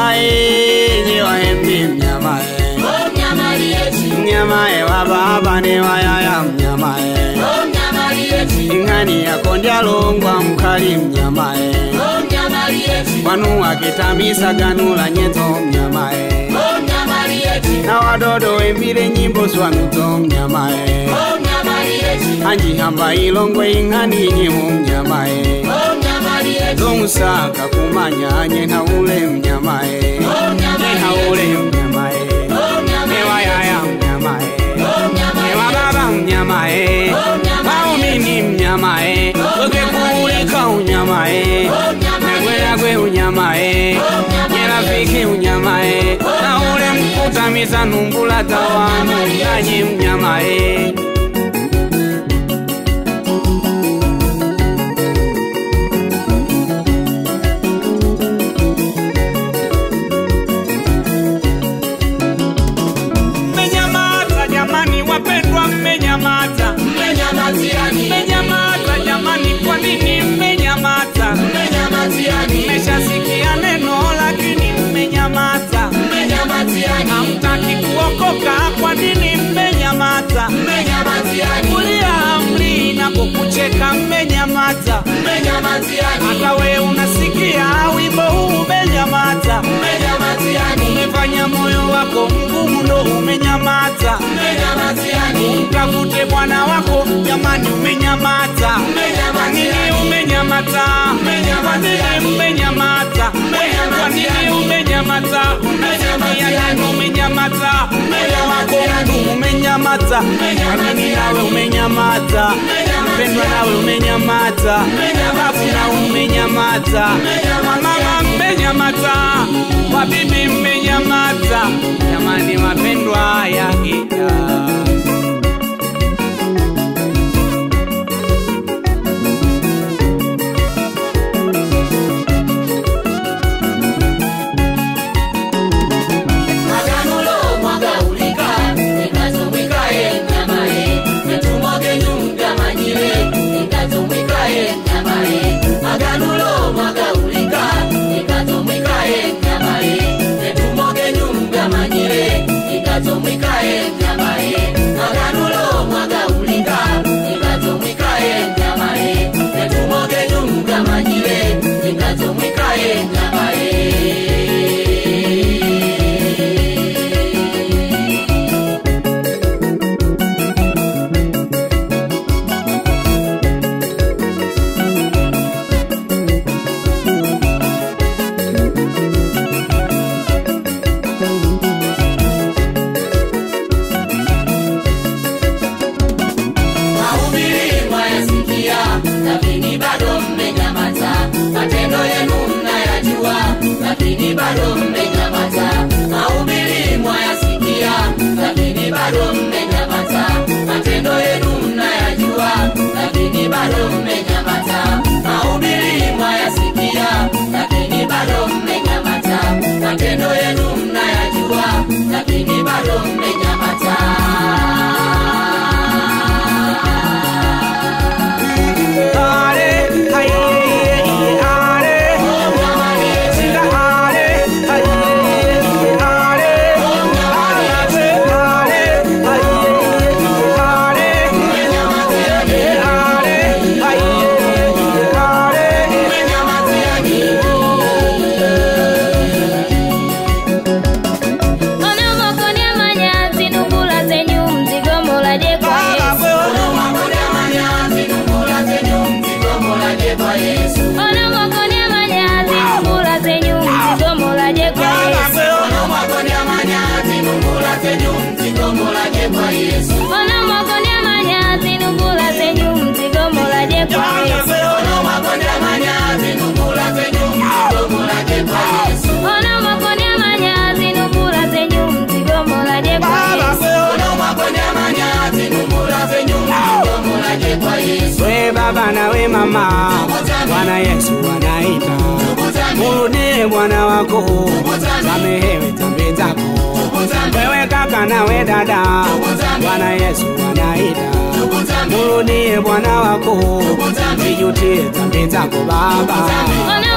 Mnyamae ni wa embi mnyamae. Mnyamae wa baba ni wa yaya mnyamae. Ingani ya kondya longwa mkali mnyamae. Wanu wakitamisa ganula nyeto mnyamae. Na wadodo embile nyimbo swanuto mnyamae. Anji hamba ilongwe ingani nyimu mnyamae. Zomusaka kumanya nyena ule mnyamae. Nyena ule mnyamae. Newa yaya mnyamae. Newa baba mnyamae. Maumini mnyamae. Oge kuulika unyamae. Negwela kwe unyamae. Nyerafiki unyamae. Na ule mkutamiza numbula tawanu nanyi mnyamae. Mmenyamaza jamani wapendwa mmenyamaza. Mmenyamaza jamani kwa nini mmenyamaza? Mmeshasikia neno lakini mmenyamaza. Hamtaki kuokoka kwa nini mmenyamaza? Kulia amri na kukucheka mmenyamaza. Hata we unasikia wimbo huu umenyamaza. Umefanya moyo wako mgumu ndo umenyamaza. Mtafute Bwana wako jamani umenyamaza. Kwa nini umenyamaza? Kwa nini umenyamaza? Kwa nini umenyamaza? Unasikia nani umenyamaza? Moyo wako mgumu umenyamaza. Kwa nini nawe umenyamaza? Mpendwa nawe umenyamaza. Babu nawe umenyamaza. Mama mmenyamaza. Wabibi mmenyamaza. Jamani wapendwa ya gita. We baba na we mama, Bwana Yesu anaita. Murudie Bwana wako, samehewe dhambi zako. Wewe kaka na we dada, Bwana Yesu anaita. Murudie Bwana wako, usijutie dhambi zako baba.